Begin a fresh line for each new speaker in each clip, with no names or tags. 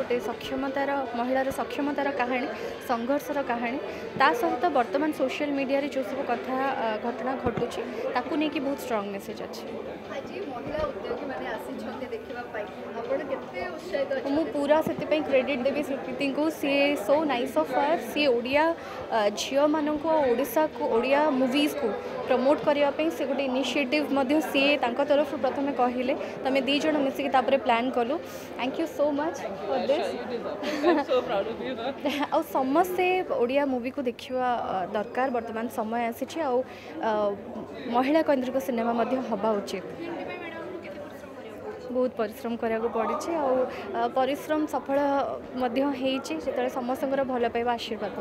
गोटे सक्षमतार महिलार सक्षमतार कहानी संघर्षर कहानी ता सहित वर्तमान सोशल मीडिया जो सब कथा घटना घटुची ताकू नहीं कि बहुत स्ट्रांग मेसेज अच्छे मु पूरा से क्रेडिट देवी सुकृति को she so nice of her सी ओडिया झील मानक ओडिशा को ओडिया मूवीज को प्रमोट करने से गोटे इनिशिएटिव सी तरफ प्रथम कहले तमें दी जन मिसिक प्लान कलु thank you so much for this आ समस्ते ओडिया मूवी को देखा दरकार वर्तमान समय आसी महिला केंद्रिक सिनेमा हवा उचित बहुत परिश्रम कराया पड़ी आ परिश्रम सफल जो समस्त भल पाइबा आशीर्वाद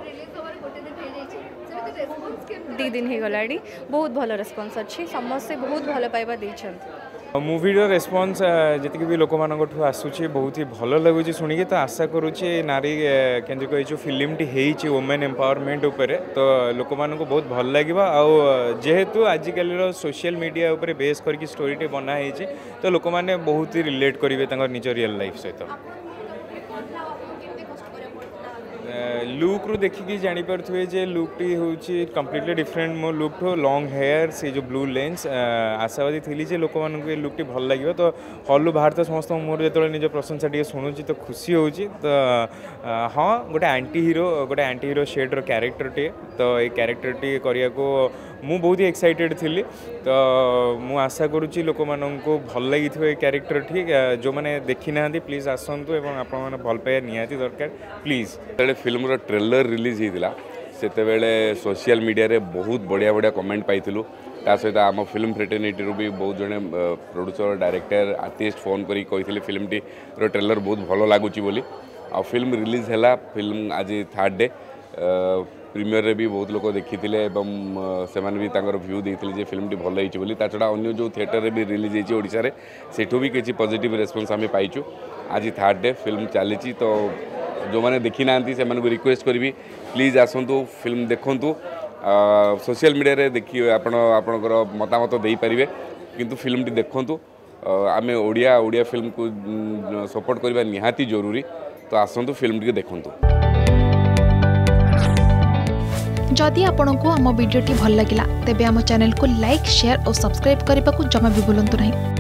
दी दिन हो गला बहुत भल रेस्पॉन्स अच्छी समस्ते बहुत भल पाइबा
मूवीर रेस्पॉन्स जी भी लोक मान आसूँ बहुत ही भल लगुच शुणिकी तो आशा करुँचे नारी केन्द्रिक जो फिल्म टी वुमेन एम्पावरमेंट उपर तो लोक मान बहुत भल लगे जेहेतु आजिकल सोशल मीडिया उपर बेस करके स्टोरी बनाई तो लोक मैंने बहुत ही रिलेट करेंगे निज रियल लाइफ सहित लुक रू देखिकी जानीपे जे लुक टी हूँ कम्प्लीटली डिफरेंट मो लुक ठू लॉन्ग हेयर से जो ब्लू लेंस आशावादी थी जे लोक मान लुक टी भल लगे तो हल्लू बाहर तो समस्त मोर जो निज प्रशंसा टी शुणुची तो खुशी हो तो हाँ गोटे आंटी हीरो शेड्र क्यारेक्टर टे तो ये क्यारेक्टर टी करने को मु बहुत ही एक्साइटेड थी तो मु आशा करुँची लोक मानू भल लगी क्यारेक्टर टी जो मैंने देखी ना प्लीज आसतु और आपण भल पाइबा निहाती दरकार प्लीज
फिल्म ट्रेलर रिलीज होता से सोशल मीडिया रे बहुत बढ़िया बढ़िया कमेंट पाइलु ता सहित आम फिल्म फ्रेटर्निटी भी बहुत जड़े प्रोड्यूसर डायरेक्टर आर्टिस्ट फोन करी फिल्म टी ट्रेलर बहुत भल लगुच बोली आ फिल्म रिलीज है फिल्म आज 3rd डे प्रीमियर रे भी बहुत लोग देखी से भी व्यू देते फिल्म टी भल होती छड़ा अन्य जो थिएटर रे भी रिलीज होती सेठू भी किसी पॉजिटिव रेस्पॉन्स आम पाइचु आज 3rd डे फिल्म चली तो जो मैंने देखी ना से रिक्वेस्ट करी प्लीज आसतु फिल्म देखु सोशल मीडिया रे देखिए आपणकर मतामत दे पारे किंतु फिल्म टी देखु आम ओडिया फिल्म को सपोर्ट करवा निहाती जरूरी तो आसतु फिल्म टी देखु
जदि आपंक आम भिडी भल लगा तेब आम चैनल को लाइक शेयर और सब्सक्राइब करने को जमा भी भूलु नहीं।